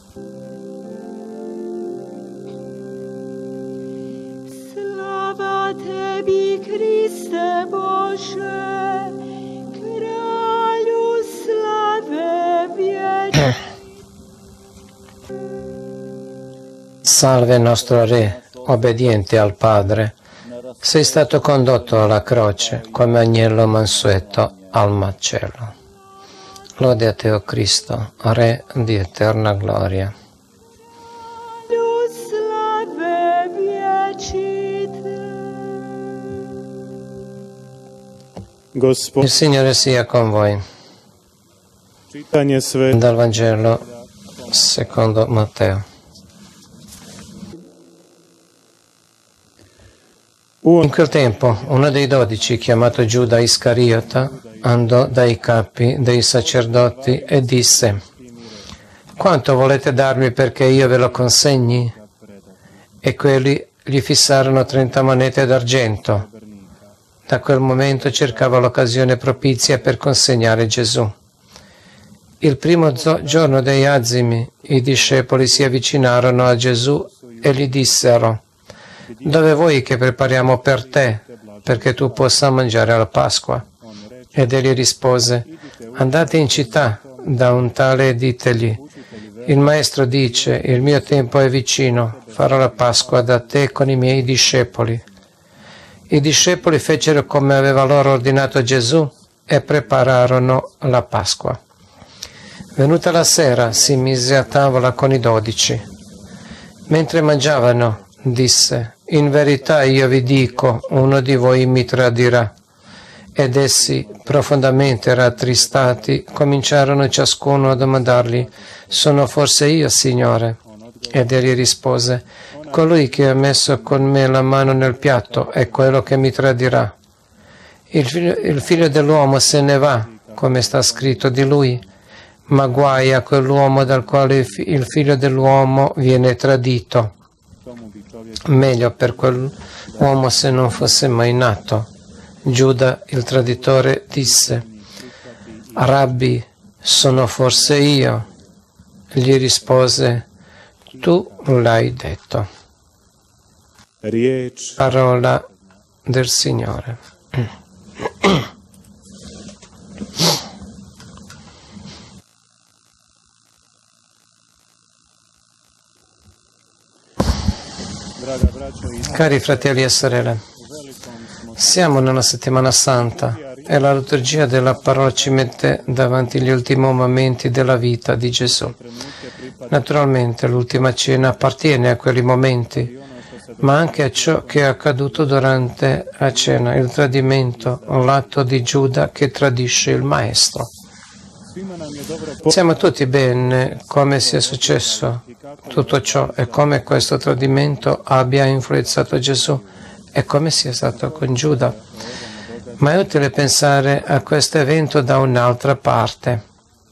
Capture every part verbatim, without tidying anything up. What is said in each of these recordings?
Slava tebi, Kriste Bože, Kralju slave vječne. Salve nostro Re, obbediente al Padre, sei stato condotto alla croce come agnello mansueto al macello. Lode a te, o Cristo, Re di eterna gloria. Il Signore sia con voi. Dal Vangelo secondo Matteo. In quel tempo uno dei dodici, chiamato Giuda Iscariota, andò dai capi dei sacerdoti e disse: «Quanto volete darmi perché io ve lo consegni?» E quelli gli fissarono trenta monete d'argento. Da quel momento cercava l'occasione propizia per consegnare Gesù. Il primo giorno dei Azimi i discepoli si avvicinarono a Gesù e gli dissero: «Dove vuoi che prepariamo per te, perché tu possa mangiare la Pasqua?» Ed egli rispose: «Andate in città da un tale e ditegli: il Maestro dice, il mio tempo è vicino, farò la Pasqua da te con i miei discepoli». I discepoli fecero come aveva loro ordinato Gesù e prepararono la Pasqua. Venuta la sera, si mise a tavola con i dodici. Mentre mangiavano, disse: «In verità io vi dico, uno di voi mi tradirà». Ed essi, profondamente rattristati, cominciarono ciascuno a domandargli: «Sono forse io, Signore?» Ed egli rispose: «Colui che ha messo con me la mano nel piatto è quello che mi tradirà. Il figlio, il figlio dell'uomo se ne va, come sta scritto di lui, ma guai a quell'uomo dal quale il figlio dell'uomo viene tradito. Meglio per quell'uomo se non fosse mai nato». Giuda, il traditore, disse: «Rabbi, sono forse io?» Gli rispose: «Tu l'hai detto». Parola del Signore. Cari fratelli e sorelle, siamo nella settimana santa e la liturgia della parola ci mette davanti gli ultimi momenti della vita di Gesù. Naturalmente l'ultima cena appartiene a quei momenti, ma anche a ciò che è accaduto durante la cena, il tradimento, l'atto di Giuda che tradisce il Maestro. Sappiamo tutti bene come sia successo tutto ciò e come questo tradimento abbia influenzato Gesù e come sia stato con Giuda. Ma è utile pensare a questo evento da un'altra parte.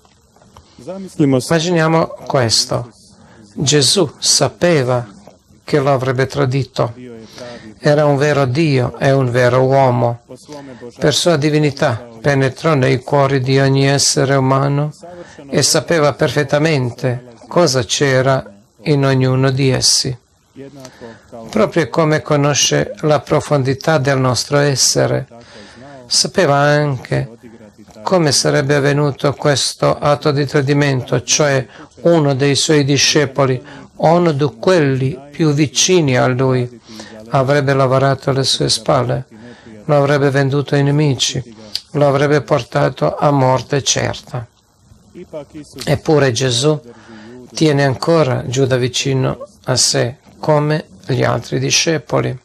Immaginiamo questo. Gesù sapeva che lo avrebbe tradito. Era un vero Dio e un vero uomo. Per sua divinità penetrò nei cuori di ogni essere umano e sapeva perfettamente cosa c'era in ognuno di essi. Proprio come conosce la profondità del nostro essere, sapeva anche come sarebbe avvenuto questo atto di tradimento, cioè uno dei suoi discepoli, uno di quelli più vicini a lui, avrebbe lavorato alle sue spalle, lo avrebbe venduto ai nemici, lo avrebbe portato a morte certa. Eppure Gesù tiene ancora Giuda vicino a sé, come gli altri discepoli.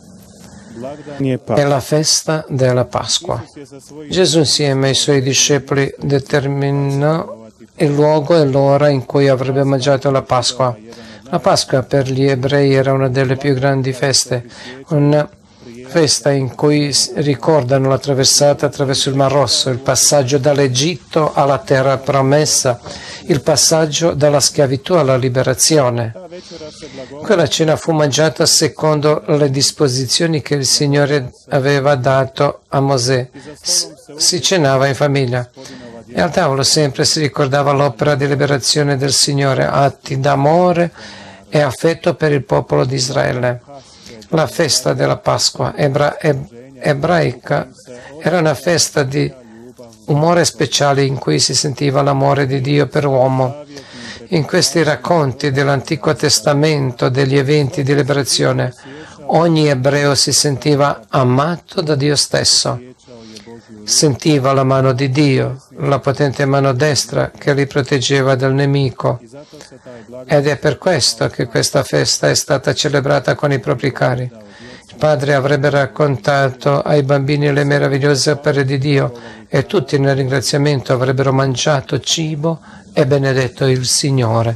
È la festa della Pasqua. Gesù insieme ai suoi discepoli determinò il luogo e l'ora in cui avrebbe mangiato la Pasqua. La Pasqua per gli ebrei era una delle più grandi feste, una festa in cui ricordano la traversata attraverso il Mar Rosso, il passaggio dall'Egitto alla terra promessa, il passaggio dalla schiavitù alla liberazione. Quella cena fu mangiata secondo le disposizioni che il Signore aveva dato a Mosè. Si cenava in famiglia. E al tavolo sempre si ricordava l'opera di liberazione del Signore, atti d'amore e affetto per il popolo di Israele. La festa della Pasqua ebra- eb- ebraica era una festa di umore speciale in cui si sentiva l'amore di Dio per l'uomo. In questi racconti dell'Antico Testamento, degli eventi di liberazione, ogni ebreo si sentiva amato da Dio stesso. Sentiva la mano di Dio, la potente mano destra che li proteggeva dal nemico. Ed è per questo che questa festa è stata celebrata con i propri cari. Il padre avrebbe raccontato ai bambini le meravigliose opere di Dio e tutti nel ringraziamento avrebbero mangiato cibo e benedetto il Signore.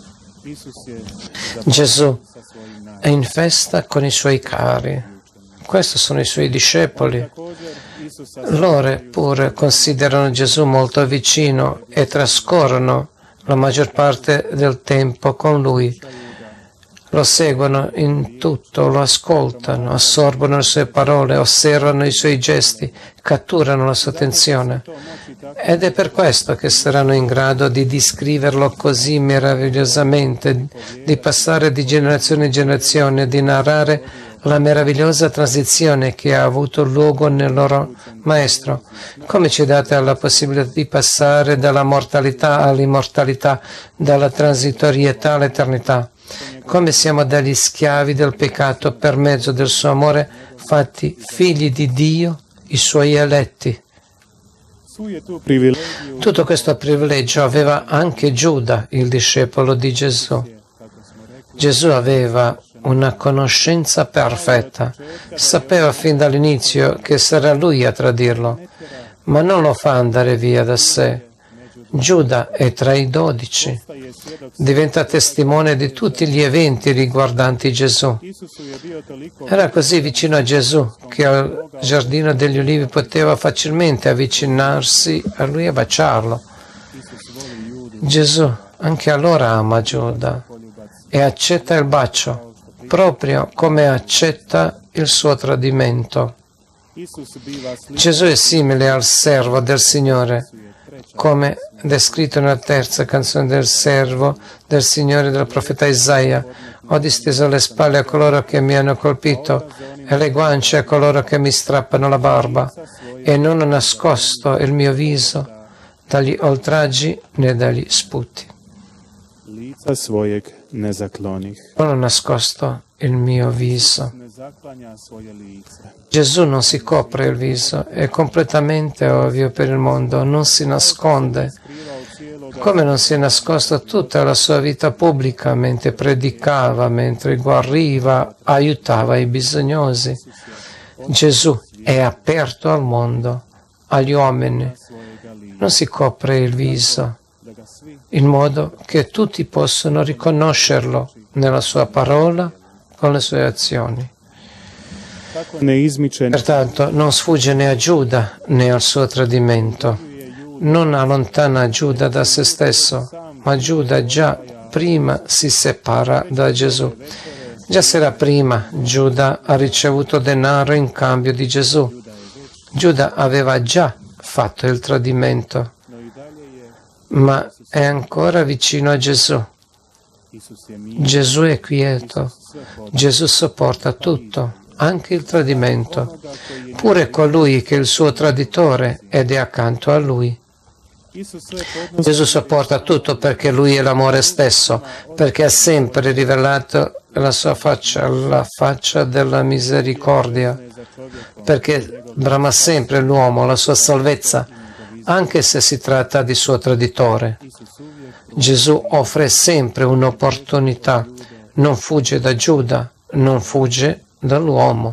Gesù è in festa con i suoi cari. Questi sono i suoi discepoli. Loro pure considerano Gesù molto vicino e trascorrono la maggior parte del tempo con Lui. Lo seguono in tutto, lo ascoltano, assorbono le sue parole, osservano i suoi gesti, catturano la sua attenzione. Ed è per questo che saranno in grado di descriverlo così meravigliosamente, di passare di generazione in generazione, di narrare la meravigliosa transizione che ha avuto luogo nel loro Maestro. Come ci date la possibilità di passare dalla mortalità all'immortalità, dalla transitorietà all'eternità. Come siamo degli schiavi del peccato per mezzo del suo amore, fatti figli di Dio, i suoi eletti. Tutto questo privilegio aveva anche Giuda, il discepolo di Gesù. Gesù aveva una conoscenza perfetta, sapeva fin dall'inizio che sarà lui a tradirlo, ma non lo fa andare via da sé. Giuda è tra i dodici, diventa testimone di tutti gli eventi riguardanti Gesù. Era così vicino a Gesù che al giardino degli ulivi poteva facilmente avvicinarsi a lui e baciarlo. Gesù anche allora ama Giuda e accetta il bacio, proprio come accetta il suo tradimento. Gesù è simile al servo del Signore, come descritto nella terza canzone del servo del Signore del profeta Isaia. Ho disteso le spalle a coloro che mi hanno colpito e le guance a coloro che mi strappano la barba, e non ho nascosto il mio viso dagli oltraggi né dagli sputi. Non ho nascosto il mio viso. Gesù non si copre il viso, è completamente ovvio per il mondo, non si nasconde. Come non si è nascosto tutta la sua vita pubblica, mentre predicava, mentre guariva, aiutava i bisognosi. Gesù è aperto al mondo, agli uomini. Non si copre il viso, in modo che tutti possano riconoscerlo nella sua parola, con le sue azioni. Pertanto non sfugge né a Giuda né al suo tradimento. Non allontana Giuda da se stesso, ma Giuda già prima si separa da Gesù. Già sera prima Giuda ha ricevuto denaro in cambio di Gesù. Giuda aveva già fatto il tradimento, ma è ancora vicino a Gesù. Gesù è quieto, Gesù sopporta tutto, anche il tradimento, pure colui che è il suo traditore ed è accanto a lui. Gesù sopporta tutto perché lui è l'amore stesso, perché ha sempre rivelato la sua faccia, la faccia della misericordia, perché brama sempre l'uomo, la sua salvezza, anche se si tratta di suo traditore. Gesù offre sempre un'opportunità, non fugge da Giuda, non fugge dall'uomo.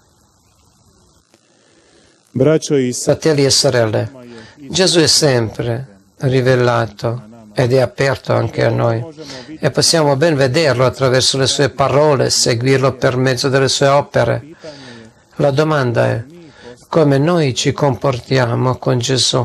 Fratelli e sorelle, Gesù è sempre rivelato ed è aperto anche a noi e possiamo ben vederlo attraverso le sue parole, seguirlo per mezzo delle sue opere. La domanda è come noi ci comportiamo con Gesù.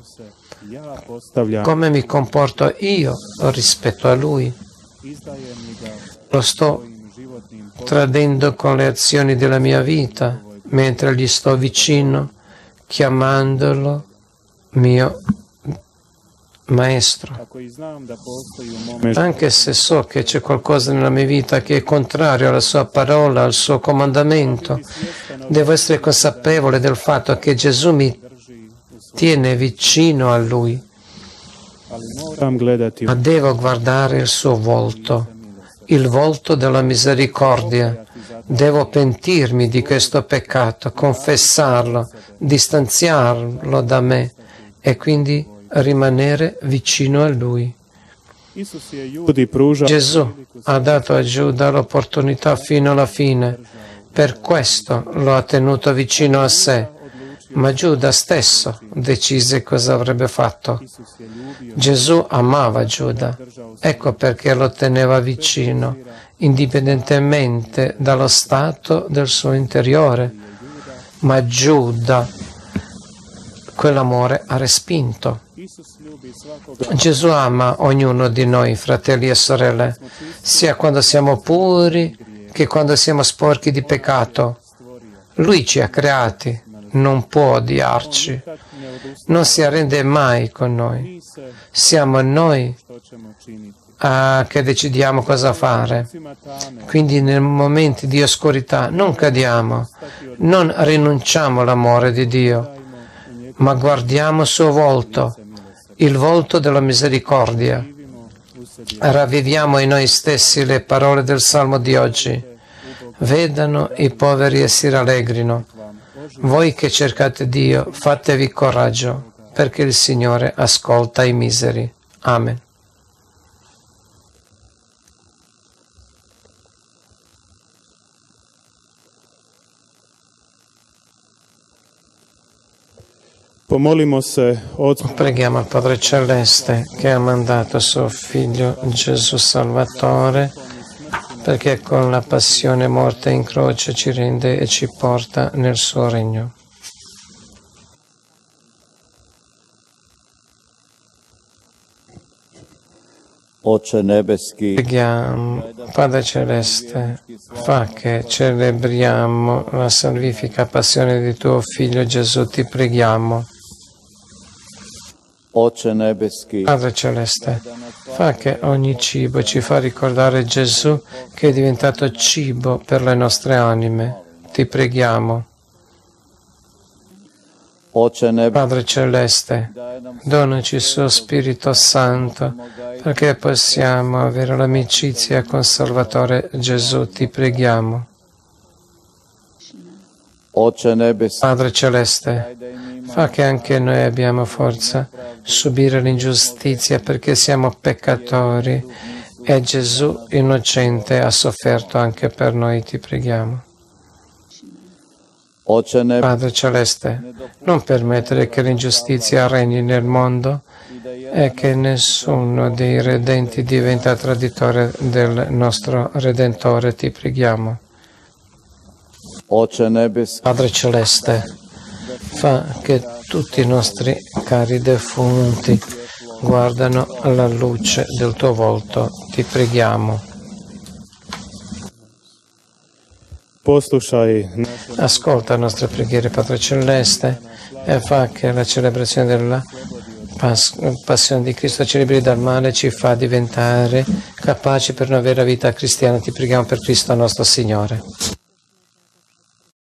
Come mi comporto io rispetto a Lui? Lo sto tradendo con le azioni della mia vita, mentre gli sto vicino, chiamandolo mio Maestro, anche se so che c'è qualcosa nella mia vita che è contrario alla sua parola, al suo comandamento, devo essere consapevole del fatto che Gesù mi tiene vicino a Lui, ma devo guardare il suo volto, il volto della misericordia. Devo pentirmi di questo peccato, confessarlo, distanziarlo da me e quindi rimanere vicino a Lui. Gesù ha dato a Giuda l'opportunità fino alla fine, per questo lo ha tenuto vicino a sé, ma Giuda stesso decise cosa avrebbe fatto. Gesù amava Giuda, ecco perché lo teneva vicino, indipendentemente dallo stato del suo interiore. Ma Giuda quell'amore ha respinto. Gesù ama ognuno di noi, fratelli e sorelle, sia quando siamo puri che quando siamo sporchi di peccato. Lui ci ha creati, non può odiarci, non si arrende mai con noi. Siamo noi ah, che decidiamo cosa fare. Quindi nei momenti di oscurità non cadiamo, non rinunciamo all'amore di Dio, ma guardiamo il suo volto, il volto della misericordia. Ravviviamo in noi stessi le parole del Salmo di oggi. Vedano i poveri e si rallegrino. Voi che cercate Dio, fatevi coraggio, perché il Signore ascolta i miseri. Amen. Preghiamo al Padre Celeste che ha mandato suo Figlio Gesù Salvatore perché con la passione, morte in croce ci rende e ci porta nel suo regno. Preghiamo, Padre Celeste, fa che celebriamo la salvifica passione di tuo Figlio Gesù, ti preghiamo. Padre Celeste, fa che ogni cibo ci fa ricordare Gesù che è diventato cibo per le nostre anime. Ti preghiamo. Padre Celeste, donaci il suo Spirito Santo perché possiamo avere l'amicizia con Salvatore Gesù. Ti preghiamo. Padre Celeste, fa che anche noi abbiamo forza subire l'ingiustizia perché siamo peccatori e Gesù innocente ha sofferto anche per noi, ti preghiamo. Padre Celeste, non permettere che l'ingiustizia regni nel mondo e che nessuno dei redenti diventa traditore del nostro Redentore, ti preghiamo. Padre Celeste, fa che tutti i nostri cari defunti guardano alla luce del tuo volto, ti preghiamo. Ascolta le nostre preghiere, Padre Celeste, e fa che la celebrazione della pas- passione di Cristo ci liberi dal male, ci fa diventare capaci per una vera vita cristiana. Ti preghiamo per Cristo nostro Signore.